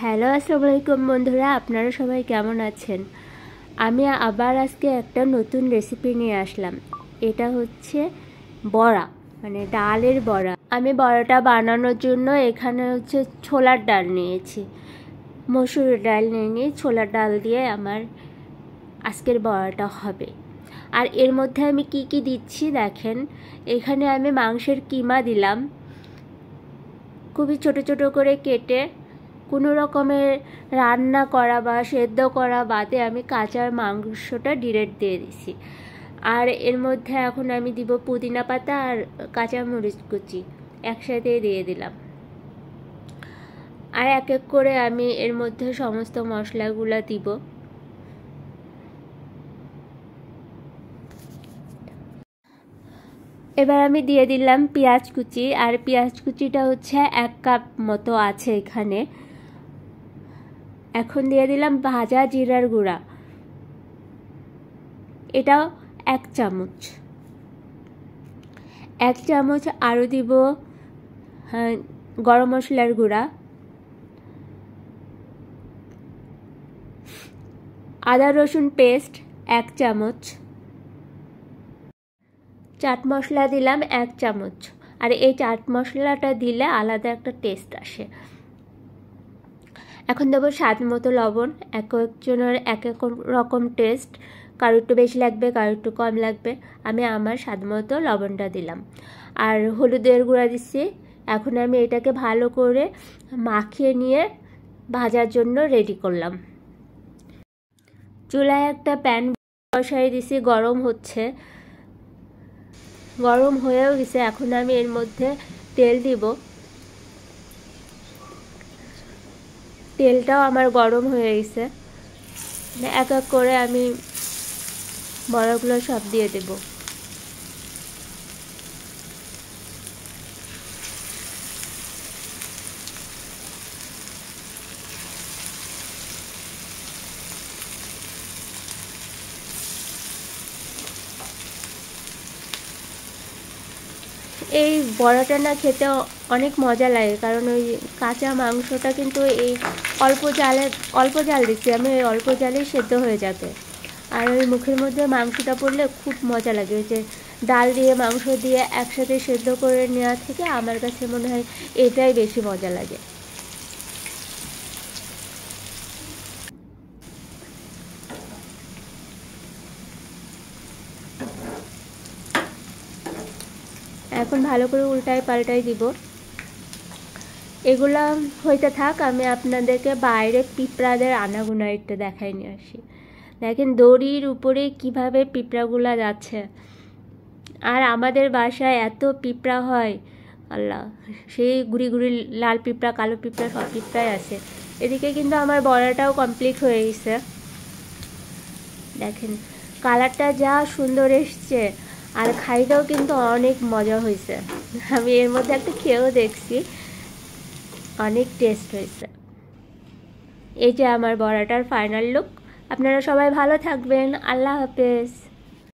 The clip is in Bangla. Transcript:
হ্যালো, আসসালামু আলাইকুম বন্ধুরা, আপনারা সবাই কেমন আছেন? আমি আবার আজকে একটা নতুন রেসিপি নিয়ে আসলাম। এটা হচ্ছে বড়া, মানে ডালের বড়া। আমি বড়াটা বানানোর জন্য এখানে হচ্ছে ছোলার ডাল নিয়েছি, মসুর ডাল নিয়ে ছোলার ডাল দিয়ে আমার আজকের বড়াটা হবে। আর এর মধ্যে আমি কি কি দিচ্ছি দেখেন। এখানে আমি মাংসের কিমা দিলাম, খুবই ছোট ছোট করে কেটে। কোনো রকমের রান্না করা বা সেদ্ধ করা বাদে আমি কাঁচা মাংসটা ডিরেক্ট দিয়ে দিছি। আর এর মধ্যে এখন আমি দিব পুদিনা পাতা আর কাঁচা মরিচ কুচি, একসাথে দিয়ে দিলাম। আর এক এক করে আমি এর মধ্যে সমস্ত মশলাগুলো দিব। এবার আমি দিয়ে দিলাম পেঁয়াজ কুচি, আর পেঁয়াজ কুচিটা হচ্ছে 1 কাপ মতো আছে এখানে। এখন দিয়ে দিলাম ভাজা জিরার গুঁড়া, এটাও 1 চামচ। 1 চামচ আরও দিব গরম মশলার গুঁড়া, আদা রসুন পেস্ট 1 চামচ, চাট মশলা দিলাম 1 চামচ। আর এই চাট মশলাটা দিলে আলাদা একটা টেস্ট আসে। এখন দেবো স্বাদ মতো লবণ। এক একজনের এক এক রকম টেস্ট, কারো একটু বেশি লাগবে, কারো একটু কম লাগবে। আমি আমার স্বাদ মতো লবণটা দিলাম। আর হলুদের গুঁড়া দিচ্ছি। এখন আমি এটাকে ভালো করে মাখিয়ে নিয়ে ভাজার জন্য রেডি করলাম। চুলায় একটা প্যান বসাই দিছি, গরম হচ্ছে, গরম হয়েও গেছে। এখন আমি এর মধ্যে তেল দিব। তেলটাও আমার গরম হয়ে গেছে। এক এক করে আমি বড়াগুলো সব দিয়ে দেব। এই বড়াটা না খেতে অনেক মজা লাগে, কারণ ওই কাঁচা মাংসটা কিন্তু এই অল্প জাল দিচ্ছি আমি, ওই অল্প জালেই সেদ্ধ হয়ে যাবে। আর ওই মুখের মধ্যে মাংসটা পড়লে খুব মজা লাগে। যে ডাল দিয়ে মাংস দিয়ে একসাথে সেদ্ধ করে নেওয়া থেকে আমার কাছে মনে হয় এটাই বেশি মজা লাগে। এখন ভালো করে উল্টাই পাল্টাই দিব। এগুলা হইতে থাক, আমি আপনাদেরকে বাইরে পিঁপড়াদের আনাগোনা একটু দেখাই নিয়ে আসি। দেখেন দড়ির উপরে কিভাবে পিঁপড়াগুলা যাচ্ছে। আর আমাদের বাসায় এত পিঁপড়া হয়, আল্লাহ, সেই গুড়ি গুড়ি লাল পিঁপড়া, কালো পিঁপড়া, সব পিঁপড়াই আছে। এদিকে কিন্তু আমার বড়াটাও কমপ্লিট হয়ে গেছে। দেখেন কালারটা যা সুন্দর এসছে, আর খাইতেও কিন্তু অনেক মজা হয়েছে। আমি এর মধ্যে একটা খেয়েও দেখছি, অনেক টেস্ট হয়েছে। এই যে আমার বড়াটার ফাইনাল লুক। আপনারা সবাই ভালো থাকবেন। আল্লাহ হাফেজ।